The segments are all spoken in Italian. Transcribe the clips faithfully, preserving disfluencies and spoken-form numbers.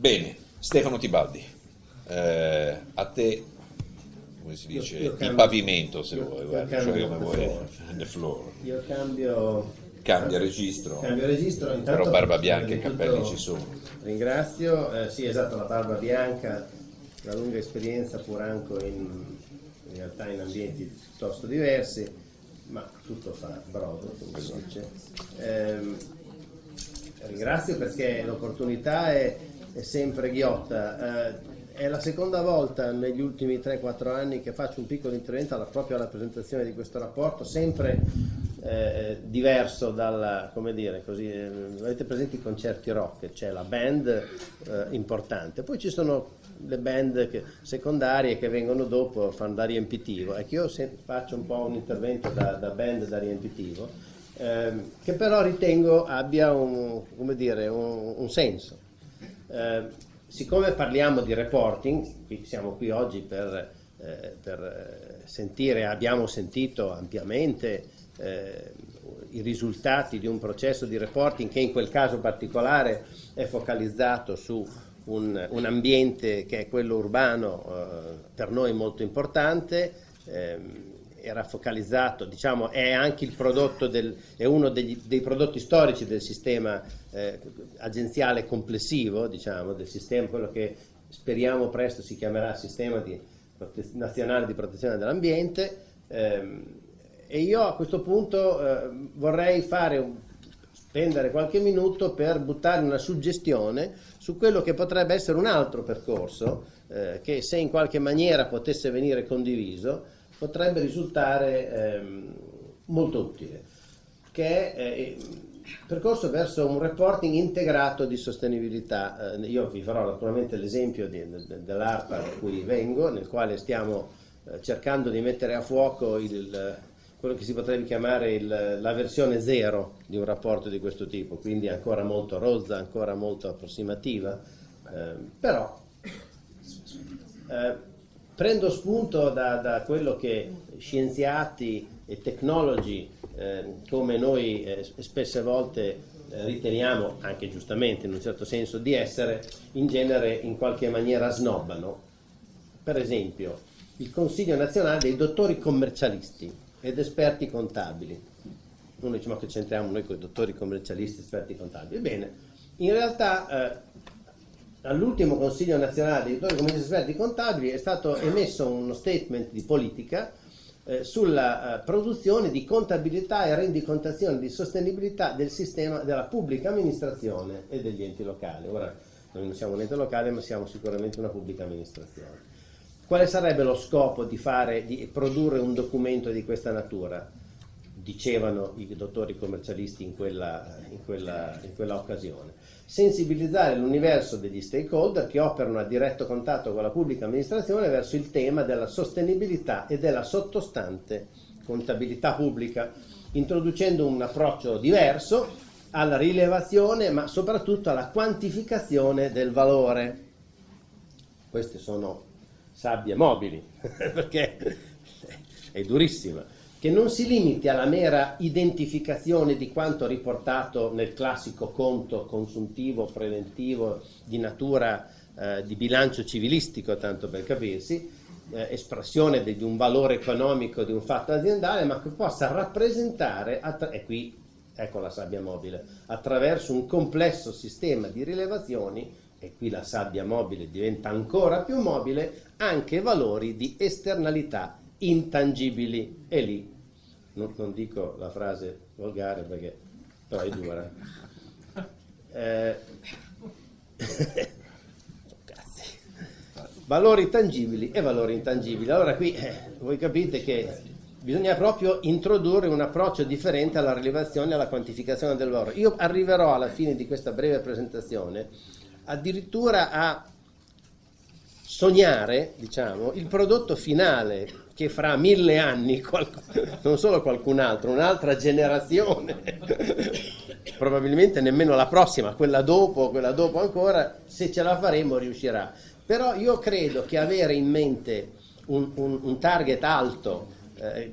Bene, Stefano Tibaldi, eh, a te, come si dice, Io- io il cambio- pavimento se io- vuoi, io guarda, cambio cioè come the vuoi, floor. the floor. Io cambio... Cambia registro, Cambio registro, intanto però barba prima bianca di e capelli tutto ci sono. Ringrazio, eh, sì esatto, la barba bianca, la lunga esperienza pur anche in, in realtà in ambienti piuttosto diversi, ma tutto fa brodo, come si dice. Ehm, ringrazio perché l'opportunità è, è sempre ghiotta. Eh, è la seconda volta negli ultimi tre quattro anni che faccio un piccolo intervento alla, proprio alla presentazione di questo rapporto, sempre eh, diverso dalla, come dire, così, eh, avete presenti i concerti rock, c'è la band eh, importante, poi ci sono le band che, secondarie che vengono dopo, fanno da riempitivo. Ecco, io se, faccio un po' un intervento da, da band da riempitivo, ehm, che però ritengo abbia un, come dire, un, un senso. Eh, siccome parliamo di reporting, qui siamo qui oggi per, eh, per sentire, abbiamo sentito ampiamente eh, i risultati di un processo di reporting che in quel caso particolare è focalizzato su un, un ambiente che è quello urbano, eh, per noi molto importante. ehm, era focalizzato, diciamo, è anche il prodotto del, è uno degli, dei prodotti storici del sistema eh, agenziale complessivo, diciamo, del sistema, quello che speriamo presto si chiamerà Sistema di prote- Nazionale di Protezione dell'Ambiente. ehm, e io a questo punto eh, vorrei fare un, spendere qualche minuto per buttare una suggestione su quello che potrebbe essere un altro percorso eh, che, se in qualche maniera potesse venire condiviso, potrebbe risultare ehm, molto utile, che è eh, il percorso verso un reporting integrato di sostenibilità. Eh, io vi farò naturalmente l'esempio di, de, dell'ARPA da cui vengo, nel quale stiamo eh, cercando di mettere a fuoco il, quello che si potrebbe chiamare il, la versione zero di un rapporto di questo tipo, quindi ancora molto rozza, ancora molto approssimativa, eh, però eh, prendo spunto da, da quello che scienziati e tecnologi eh, come noi eh, spesse volte eh, riteniamo, anche giustamente in un certo senso, di essere, in genere in qualche maniera snobbano. Per esempio, il Consiglio nazionale dei dottori commercialisti ed esperti contabili. Uno dice: ma che c'entriamo noi con i dottori commercialisti e esperti contabili? Bene, in realtà eh, all'ultimo Consiglio nazionale dei dottori commercialisti e esperti contabili è stato emesso uno statement di politica eh, sulla eh, produzione di contabilità e rendicontazione di sostenibilità del sistema della pubblica amministrazione e degli enti locali. Ora, noi non siamo un ente locale, ma siamo sicuramente una pubblica amministrazione. Quale sarebbe lo scopo di fare, di produrre un documento di questa natura? Dicevano i dottori commercialisti in quella, in quella, in quella occasione. Sensibilizzare l'universo degli stakeholder che operano a diretto contatto con la pubblica amministrazione verso il tema della sostenibilità e della sottostante contabilità pubblica, introducendo un approccio diverso alla rilevazione, ma soprattutto alla quantificazione del valore. Queste sono sabbie mobili, perché è durissima, che non si limiti alla mera identificazione di quanto riportato nel classico conto consuntivo preventivo di natura eh, di bilancio civilistico, tanto per capirsi, eh, espressione di, di un valore economico di un fatto aziendale, ma che possa rappresentare, attra- e qui ecco la sabbia mobile, attraverso un complesso sistema di rilevazioni, e qui la sabbia mobile diventa ancora più mobile, anche valori di esternalità intangibili. E lì non, non dico la frase volgare perché però è dura. Eh, cazzi. Valori tangibili e valori intangibili. Allora qui eh, voi capite che bisogna proprio introdurre un approccio differente alla rilevazione e alla quantificazione del valore. Io arriverò alla fine di questa breve presentazione addirittura a sognare, diciamo, il prodotto finale che fra mille anni, qualc- non solo qualcun altro, un'altra generazione, probabilmente nemmeno la prossima, quella dopo, quella dopo ancora, se ce la faremo riuscirà. Però io credo che avere in mente un, un, un target alto, eh, che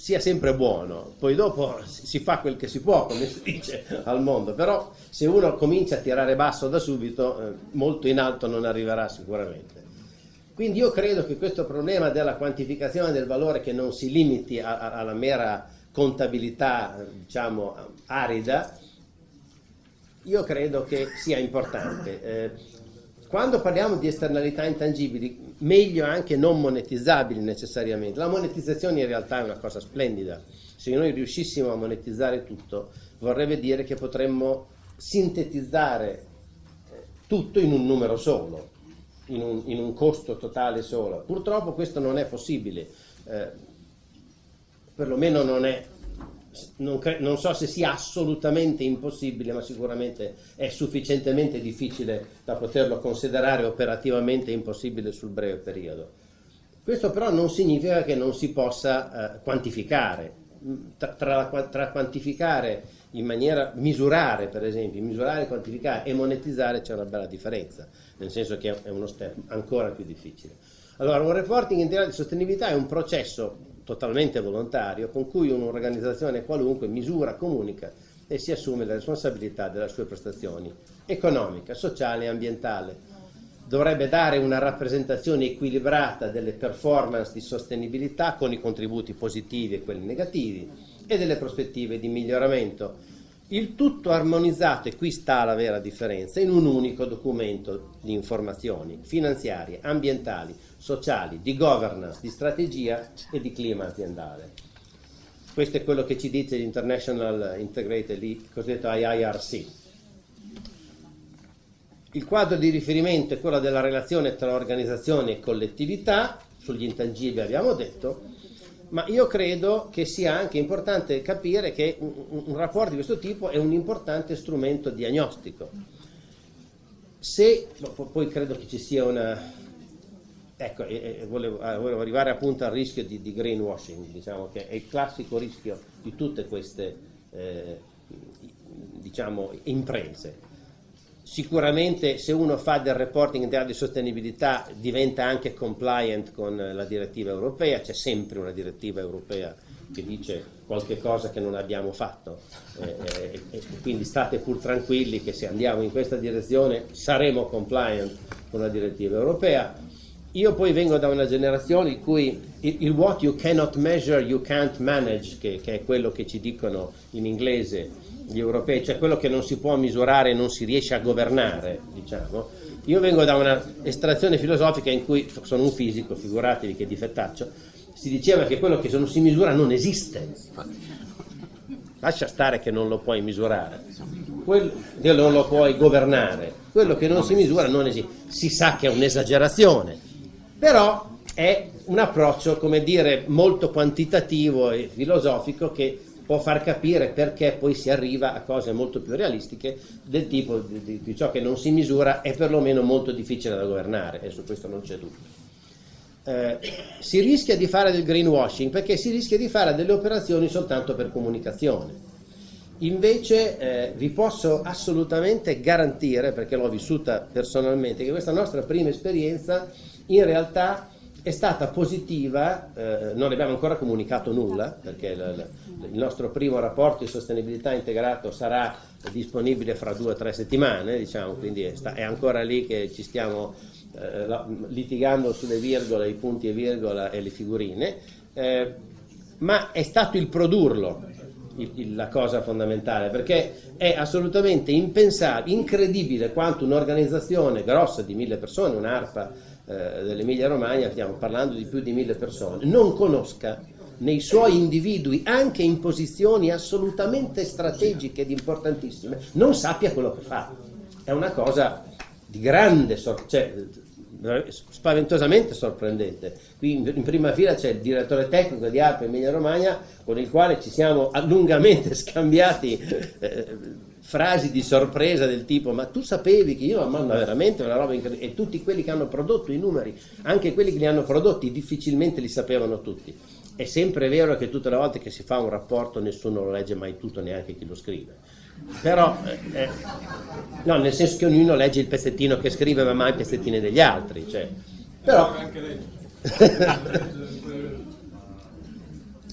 sia sempre buono, poi dopo si fa quel che si può, come si dice al mondo, però se uno comincia a tirare basso da subito, eh, molto in alto non arriverà sicuramente. Quindi io credo che questo problema della quantificazione del valore, che non si limiti a, a, alla mera contabilità, diciamo, arida, io credo che sia importante. Eh, quando parliamo di esternalità intangibili, meglio anche non monetizzabili necessariamente. La monetizzazione in realtà è una cosa splendida. Se noi riuscissimo a monetizzare tutto, vorrebbe dire che potremmo sintetizzare tutto in un numero solo, in un, in un costo totale solo. Purtroppo questo non è possibile, eh, perlomeno non è, non, non so se sia assolutamente impossibile, ma sicuramente è sufficientemente difficile da poterlo considerare operativamente impossibile sul breve periodo. Questo però non significa che non si possa eh, quantificare. Tra, tra, tra quantificare in maniera, misurare per esempio, misurare, quantificare e monetizzare c'è una bella differenza, nel senso che è uno step ancora più difficile. Allora, un reporting integrale di sostenibilità è un processo totalmente volontario con cui un'organizzazione qualunque misura, comunica e si assume la responsabilità delle sue prestazioni economica, sociale e ambientale. Dovrebbe dare una rappresentazione equilibrata delle performance di sostenibilità con i contributi positivi e quelli negativi e delle prospettive di miglioramento. Il tutto armonizzato, e qui sta la vera differenza, in un unico documento di informazioni finanziarie, ambientali, sociali, di governance, di strategia e di clima aziendale. Questo è quello che ci dice l'International Integrated Lead, cosiddetto I I R C. Il quadro di riferimento è quello della relazione tra organizzazione e collettività, sugli intangibili abbiamo detto, ma io credo che sia anche importante capire che un, un rapporto di questo tipo è un importante strumento diagnostico. Se, poi credo che ci sia una... Ecco, e, e volevo, volevo arrivare appunto al rischio di, di greenwashing, diciamo che è il classico rischio di tutte queste eh, diciamo, imprese. Sicuramente se uno fa del reporting integrale di sostenibilità diventa anche compliant con la direttiva europea, c'è sempre una direttiva europea che dice qualche cosa che non abbiamo fatto, eh, eh, e quindi state pur tranquilli che se andiamo in questa direzione saremo compliant con la direttiva europea. Io poi vengo da una generazione in cui il, il what you cannot measure you can't manage, che, che è quello che ci dicono in inglese gli europei, cioè quello che non si può misurare e non si riesce a governare, diciamo. Io vengo da una estrazione filosofica in cui, sono un fisico, figuratevi che difettaccio, si diceva che quello che non si misura non esiste. Lascia stare che non lo puoi misurare, quello, non lo puoi governare, quello che non si misura non esiste. Si sa che è un'esagerazione, però è un approccio, come dire, molto quantitativo e filosofico che può far capire perché poi si arriva a cose molto più realistiche del tipo di, di, di ciò che non si misura è perlomeno molto difficile da governare, e su questo non c'è dubbio. Eh, si rischia di fare del greenwashing perché si rischia di fare delle operazioni soltanto per comunicazione. Invece eh, vi posso assolutamente garantire, perché l'ho vissuta personalmente, che questa nostra prima esperienza in realtà è stata positiva. Eh, non abbiamo ancora comunicato nulla, perché il, il nostro primo rapporto di sostenibilità integrato sarà disponibile fra due o tre settimane, diciamo, quindi è, sta, è ancora lì che ci stiamo eh, litigando sulle virgole, i punti e virgola e le figurine, eh, ma è stato il produrlo il, il, la cosa fondamentale, perché è assolutamente impensabile, incredibile quanto un'organizzazione grossa di mille persone, un'ARPA dell'Emilia Romagna, stiamo parlando di più di mille persone, non conosca nei suoi individui, anche in posizioni assolutamente strategiche ed importantissime, non sappia quello che fa. È una cosa di grande, sor- cioè, spaventosamente sorprendente. Qui in, in prima fila c'è il direttore tecnico di ARPA Emilia Romagna, con il quale ci siamo lungamente scambiati eh, frasi di sorpresa del tipo: ma tu sapevi che io, ma veramente una roba incredibile. E tutti quelli che hanno prodotto i numeri, anche quelli che li hanno prodotti, difficilmente li sapevano tutti. È sempre vero che tutte le volte che si fa un rapporto nessuno lo legge mai tutto, neanche chi lo scrive. Però eh, no, nel senso che ognuno legge il pezzettino che scrive, ma mai i pezzettini degli altri, cioè. Però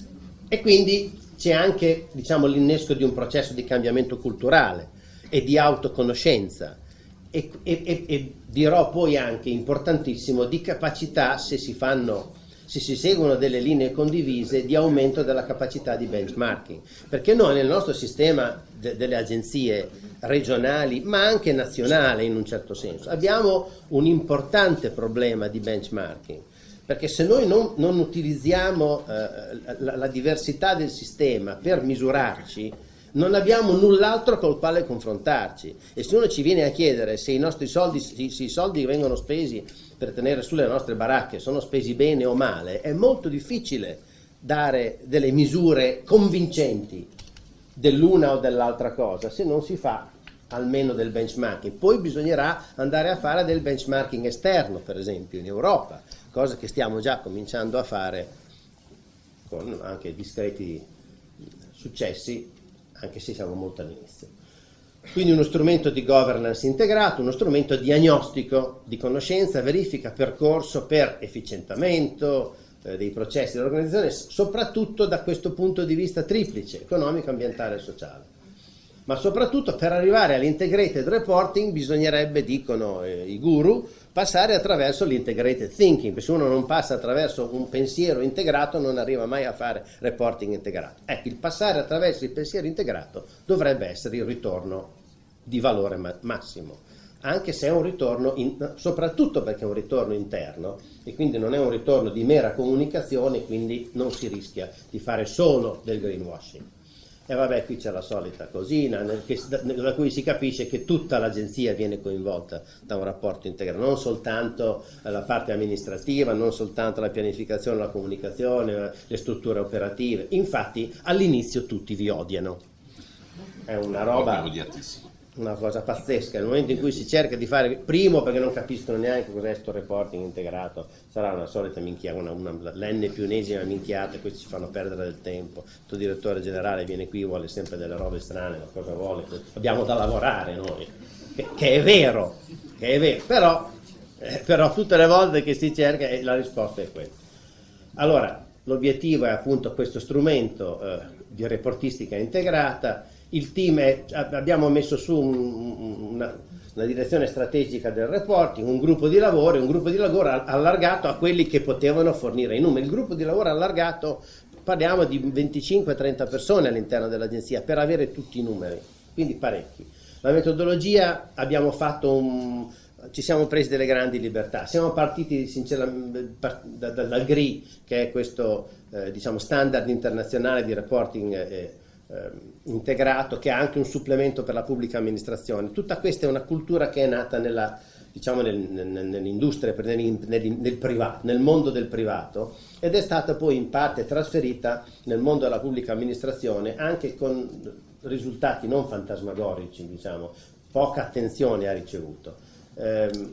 E quindi c'è anche, diciamo, l'innesco di un processo di cambiamento culturale e di autoconoscenza e, e, e, e dirò poi anche, importantissimo, di capacità, se si fanno, se si seguono delle linee condivise, di aumento della capacità di benchmarking, perché noi nel nostro sistema de, delle agenzie regionali, ma anche nazionale in un certo senso, abbiamo un importante problema di benchmarking. Perché se noi non, non utilizziamo eh, la, la diversità del sistema per misurarci, non abbiamo null'altro col quale confrontarci. E se uno ci viene a chiedere se i nostri soldi, se, se i soldi che vengono spesi per tenere sulle nostre baracche sono spesi bene o male, è molto difficile dare delle misure convincenti dell'una o dell'altra cosa se non si fa almeno del benchmarking. Poi bisognerà andare a fare del benchmarking esterno, per esempio in Europa, cosa che stiamo già cominciando a fare con anche discreti successi, anche se siamo molto all'inizio. Quindi uno strumento di governance integrato, uno strumento diagnostico di conoscenza, verifica, percorso per efficientamento eh, dei processi dell'organizzazione, soprattutto da questo punto di vista triplice, economico, ambientale e sociale. Ma soprattutto per arrivare all'integrated reporting bisognerebbe, dicono eh, i guru, passare attraverso l'integrated thinking, perché se uno non passa attraverso un pensiero integrato non arriva mai a fare reporting integrato. Ecco, il passare attraverso il pensiero integrato dovrebbe essere il ritorno di valore ma- massimo, anche se è un ritorno, in, soprattutto perché è un ritorno interno e quindi non è un ritorno di mera comunicazione, quindi non si rischia di fare solo del greenwashing. E vabbè, qui c'è la solita cosina, che, da, da cui si capisce che tutta l'agenzia viene coinvolta da un rapporto integrato, non soltanto la parte amministrativa, non soltanto la pianificazione, la comunicazione, le strutture operative. Infatti all'inizio tutti vi odiano. È una roba, una cosa pazzesca. Nel momento in cui si cerca di fare, primo perché non capiscono neanche cos'è sto reporting integrato, sarà una solita minchia, una, una, l'enne più ennesima minchiata, e questi ci fanno perdere del tempo. Il tuo direttore generale viene qui, vuole sempre delle robe strane, ma cosa vuole? Abbiamo da lavorare noi, che, che è vero, che è vero, però, eh, però tutte le volte che si cerca eh, la risposta è quella. Allora, l'obiettivo è appunto questo strumento eh, di reportistica integrata. Il team è, abbiamo messo su un, una, una direzione strategica del reporting, un gruppo di lavoro, un gruppo di lavoro allargato a quelli che potevano fornire i numeri. Il gruppo di lavoro allargato, parliamo di venticinque trenta persone all'interno dell'agenzia per avere tutti i numeri, quindi parecchi. La metodologia, abbiamo fatto un, ci siamo presi delle grandi libertà, siamo partiti sinceramente dal da, da G R I, che è questo eh, diciamo standard internazionale di reporting eh, integrato, che ha anche un supplemento per la pubblica amministrazione. Tutta questa è una cultura che è nata nella, diciamo nel, nel, nell'industria, nel, nel, nel, privato, nel mondo del privato, ed è stata poi in parte trasferita nel mondo della pubblica amministrazione, anche con risultati non fantasmagorici, diciamo, poca attenzione ha ricevuto. Ehm,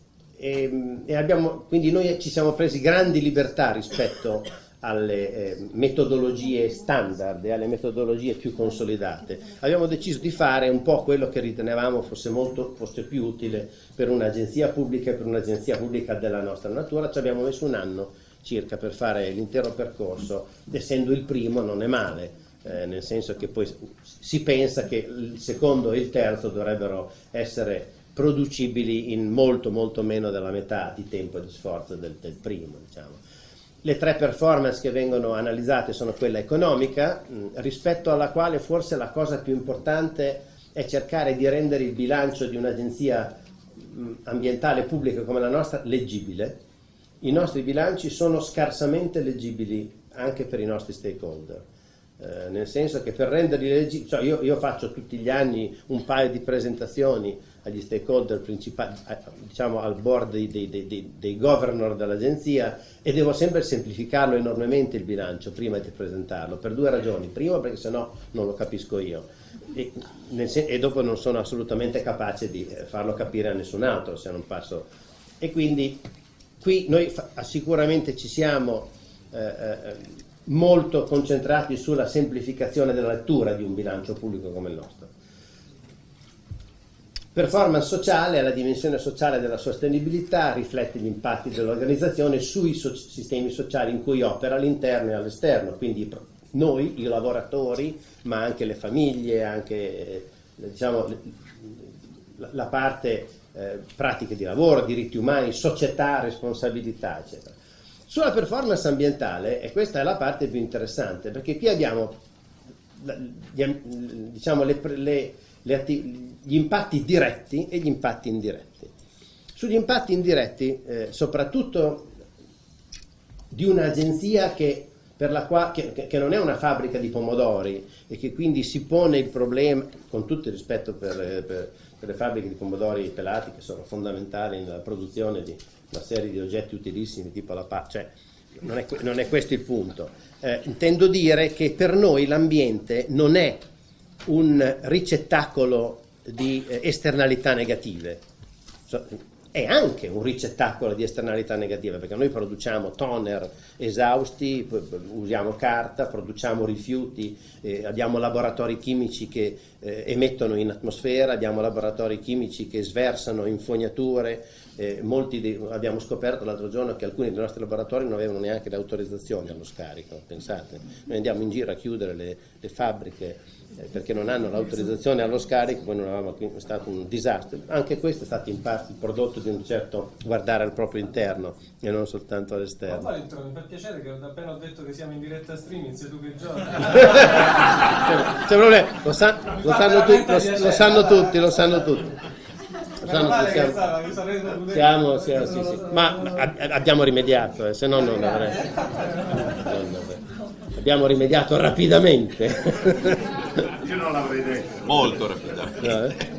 e, e abbiamo, quindi noi ci siamo presi grandi libertà rispetto alle eh, metodologie standard e alle metodologie più consolidate. Abbiamo deciso di fare un po' quello che ritenevamo fosse molto fosse più utile per un'agenzia pubblica e per un'agenzia pubblica della nostra natura. Ci abbiamo messo un anno circa per fare l'intero percorso, essendo il primo non è male, eh, nel senso che poi si pensa che il secondo e il terzo dovrebbero essere producibili in molto molto meno della metà di tempo e di sforzo del, del primo, diciamo. Le tre performance che vengono analizzate sono quella economica, mh, rispetto alla quale forse la cosa più importante è cercare di rendere il bilancio di un'agenzia mh, ambientale pubblica come la nostra leggibile. I nostri bilanci sono scarsamente leggibili anche per i nostri stakeholder, eh, nel senso che per renderli leggibili, cioè io, io faccio tutti gli anni un paio di presentazioni agli stakeholder principali, diciamo al board dei, dei, dei, dei governor dell'agenzia, e devo sempre semplificarlo enormemente il bilancio prima di presentarlo, per due ragioni. Prima perché sennò non lo capisco io e, nel sen- e dopo non sono assolutamente capace di farlo capire a nessun altro se non passo. E quindi qui noi fa- sicuramente ci siamo eh, eh, molto concentrati sulla semplificazione della lettura di un bilancio pubblico come il nostro. Performance sociale è la dimensione sociale della sostenibilità, riflette gli impatti dell'organizzazione sui so- sistemi sociali in cui opera all'interno e all'esterno, quindi noi, i lavoratori, ma anche le famiglie, anche eh, diciamo, la, la parte eh, pratiche di lavoro, diritti umani, società, responsabilità, eccetera. Sulla performance ambientale, e questa è la parte più interessante, perché qui abbiamo diciamo, le, le, le gli impatti diretti e gli impatti indiretti. Sugli impatti indiretti, eh, soprattutto di un'agenzia che, per la qua, che, che non è una fabbrica di pomodori e che quindi si pone il problema, con tutto il rispetto per, per, per le fabbriche di pomodori pelati che sono fondamentali nella produzione di una serie di oggetti utilissimi tipo la pasta, cioè non è, non è questo il punto. Eh, intendo dire che per noi l'ambiente non è un ricettacolo di eh, esternalità negative, so, è anche un ricettacolo di esternalità negative, perché noi produciamo toner esausti, usiamo carta, produciamo rifiuti, eh, abbiamo laboratori chimici che eh, emettono in atmosfera, abbiamo laboratori chimici che sversano in fognature, eh, molti di, abbiamo scoperto l'altro giorno che alcuni dei nostri laboratori non avevano neanche le autorizzazioni allo scarico, pensate, noi andiamo in giro a chiudere le, le fabbriche eh, perché non hanno l'autorizzazione allo scarico, poi non avevamo, è stato un disastro. Anche questo è stato in parte il prodotto di un certo guardare al proprio interno e non soltanto all'esterno. Ma poi mi fa piacere che appena ho detto che siamo in diretta streaming sei tu che giochi. C'è problema, lo, sa, lo, sanno tu, lo, lo sanno tutti, lo sanno tutti. Lo sanno tutti siamo, siamo, siamo sì, sì. Ma abbiamo rimediato, eh, se no non avrei. Abbiamo rimediato rapidamente. Io non l'avrei detto. Molto rapidamente. No, eh?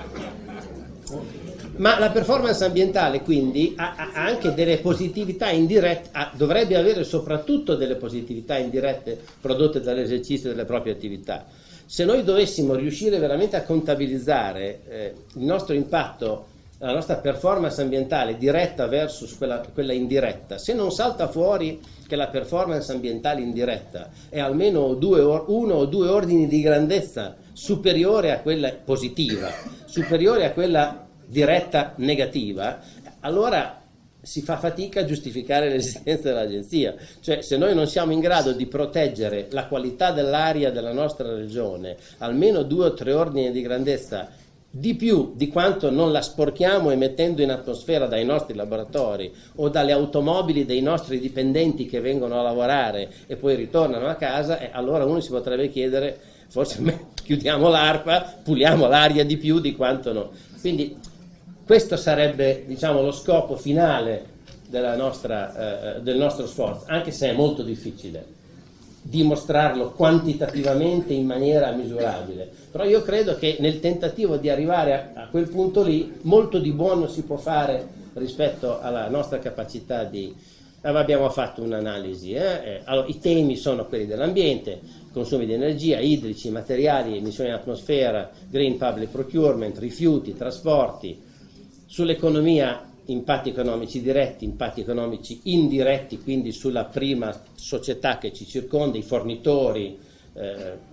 Ma la performance ambientale quindi ha, ha anche delle positività indirette, ha, dovrebbe avere soprattutto delle positività indirette prodotte dall'esercizio delle proprie attività. Se noi dovessimo riuscire veramente a contabilizzare eh, il nostro impatto, la nostra performance ambientale diretta versus quella, quella indiretta, se non salta fuori che la performance ambientale indiretta è almeno due or, uno o due ordini di grandezza superiore a quella positiva, superiore a quella diretta negativa, allora si fa fatica a giustificare l'esistenza dell'agenzia. Cioè, se noi non siamo in grado di proteggere la qualità dell'aria della nostra regione almeno due o tre ordini di grandezza di più di quanto non la sporchiamo emettendo in atmosfera dai nostri laboratori o dalle automobili dei nostri dipendenti che vengono a lavorare e poi ritornano a casa, eh, allora uno si potrebbe chiedere, forse chiudiamo l'ARPA, puliamo l'aria di più di quanto no. Quindi questo sarebbe, diciamo, lo scopo finale della nostra, eh, del nostro sforzo, anche se è molto difficile dimostrarlo quantitativamente in maniera misurabile. Però io credo che nel tentativo di arrivare a, a quel punto lì, molto di buono si può fare rispetto alla nostra capacità di... Abbiamo fatto un'analisi, eh? Allora, i temi sono quelli dell'ambiente, consumi di energia, idrici, materiali, emissioni in atmosfera, green public procurement, rifiuti, trasporti. Sull'economia, impatti economici diretti, impatti economici indiretti, quindi sulla prima società che ci circonda, i fornitori, eh,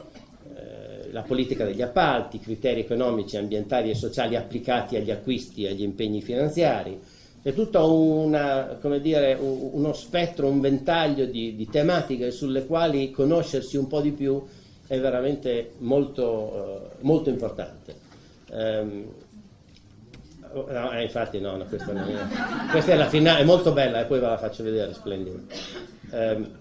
eh, la politica degli appalti, criteri economici, ambientali e sociali applicati agli acquisti e agli impegni finanziari. È tutto una, come dire, un, uno spettro, un ventaglio di, di tematiche sulle quali conoscersi un po' di più è veramente molto, uh, molto importante. Um, No, eh, infatti no, no, questa, non è, questa è la finale, è molto bella e poi ve la faccio vedere, splendida. Um,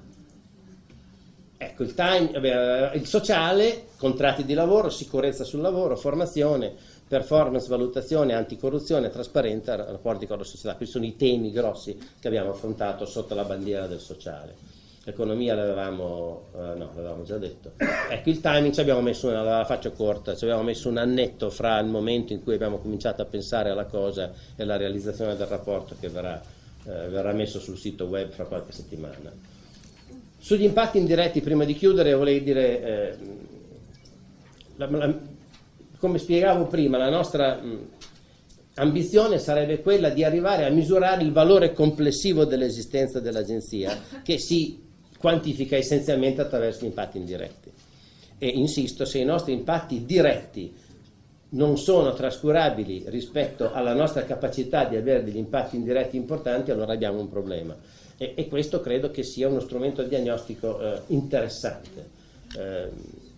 ecco, il, time, vabbè, il sociale, contratti di lavoro, sicurezza sul lavoro, formazione, performance, valutazione, anticorruzione, trasparenza, rapporti con la società. Questi sono i temi grossi che abbiamo affrontato sotto la bandiera del sociale. L'economia l'avevamo, uh, no, l'avevamo già detto. Ecco, il timing ci abbiamo messo, una, la faccio corta, ci abbiamo messo un annetto fra il momento in cui abbiamo cominciato a pensare alla cosa e la realizzazione del rapporto che verrà, uh, verrà messo sul sito web fra qualche settimana. Sugli impatti indiretti, prima di chiudere, volevo dire, eh, la, la, come spiegavo prima, la nostra mh, ambizione sarebbe quella di arrivare a misurare il valore complessivo dell'esistenza dell'agenzia, che si quantifica essenzialmente attraverso gli impatti indiretti. E insisto, se i nostri impatti diretti non sono trascurabili rispetto alla nostra capacità di avere degli impatti indiretti importanti, allora abbiamo un problema. E, e questo credo che sia uno strumento diagnostico eh, interessante. Eh,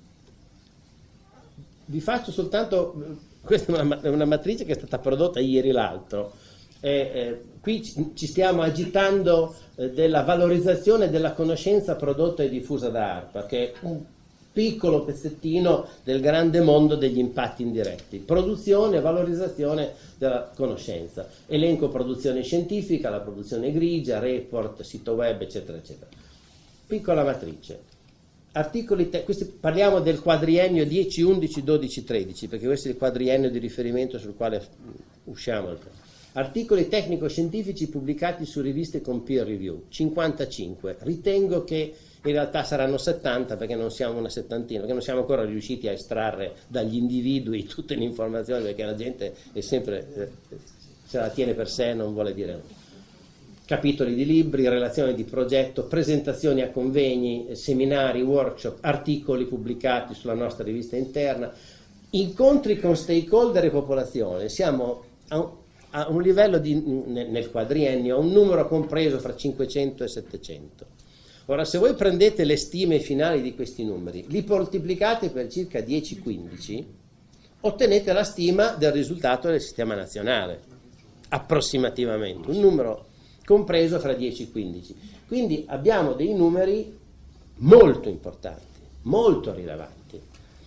vi faccio soltanto, questa è una, una matrice che è stata prodotta ieri l'altro. Eh, eh, qui ci, ci stiamo agitando eh, della valorizzazione della conoscenza prodotta e diffusa da ARPA, che è un piccolo pezzettino del grande mondo degli impatti indiretti: produzione e valorizzazione della conoscenza, elenco produzione scientifica, la produzione grigia, report, sito web, eccetera eccetera. Piccola matrice, articoli te- questi, parliamo del quadriennio dieci, undici, dodici, tredici, perché questo è il quadriennio di riferimento sul quale usciamo. Articoli tecnico-scientifici pubblicati su riviste con peer review, cinquantacinque. Ritengo che in realtà saranno settanta, perché non siamo una settantina, perché non siamo ancora riusciti a estrarre dagli individui tutte le informazioni, perché la gente è sempre, eh, se la tiene per sé, non vuole dire nulla. Capitoli di libri, relazioni di progetto, presentazioni a convegni, seminari, workshop, articoli pubblicati sulla nostra rivista interna, incontri con stakeholder e popolazione. Siamo a un, a un livello di, nel quadriennio, a un numero compreso fra cinquecento e settecento. Ora, se voi prendete le stime finali di questi numeri, li moltiplicate per circa dieci quindici, ottenete la stima del risultato del sistema nazionale, approssimativamente, un numero compreso fra dieci e quindici. Quindi abbiamo dei numeri molto importanti, molto rilevanti,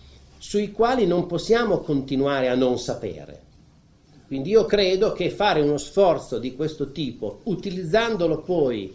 sui quali non possiamo continuare a non sapere. Quindi io credo che fare uno sforzo di questo tipo, utilizzandolo poi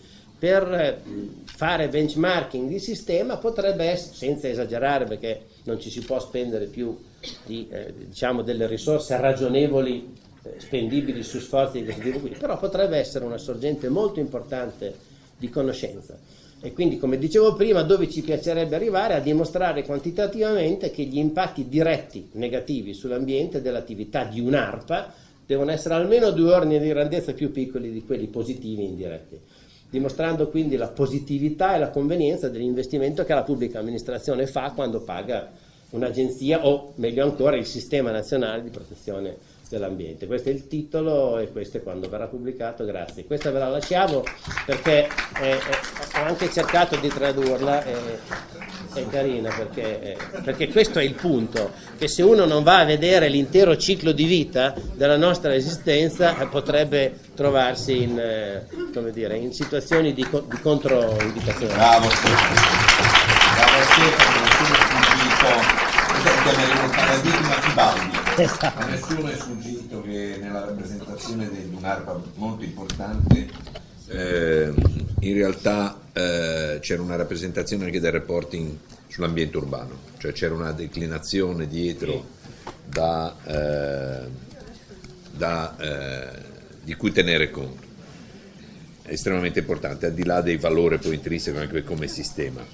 per fare benchmarking di sistema, potrebbe essere, senza esagerare perché non ci si può spendere più di, eh, diciamo delle risorse ragionevoli eh, spendibili su sforzi di questo tipo qui, però potrebbe essere una sorgente molto importante di conoscenza. E quindi, come dicevo prima, dove ci piacerebbe arrivare a dimostrare quantitativamente che gli impatti diretti negativi sull'ambiente dell'attività di un'ARPA devono essere almeno due ordini di grandezza più piccoli di quelli positivi e indiretti, dimostrando quindi la positività e la convenienza dell'investimento che la pubblica amministrazione fa quando paga un'agenzia o, meglio ancora, il Sistema Nazionale di Protezione dell'Ambiente. Questo è il titolo e questo è quando verrà pubblicato. Grazie. Questa ve la lasciamo perché eh, eh, ho anche cercato di tradurla, eh, è carina perché, eh, perché questo è il punto, che se uno non va a vedere l'intero ciclo di vita della nostra esistenza eh, potrebbe trovarsi in, eh, come dire, in situazioni di, co- di controindicazione. Bravo Stefano, bravo Stefano, chiameremo il paradigma Tibaldi. Esatto. A nessuno è sfuggito che nella rappresentazione di un'ARPA molto importante eh, in realtà eh, c'era una rappresentazione anche del reporting sull'ambiente urbano, cioè c'era una declinazione dietro da, eh, da, eh, di cui tenere conto. È estremamente importante, al di là dei valori poi intrinseci anche come sistema.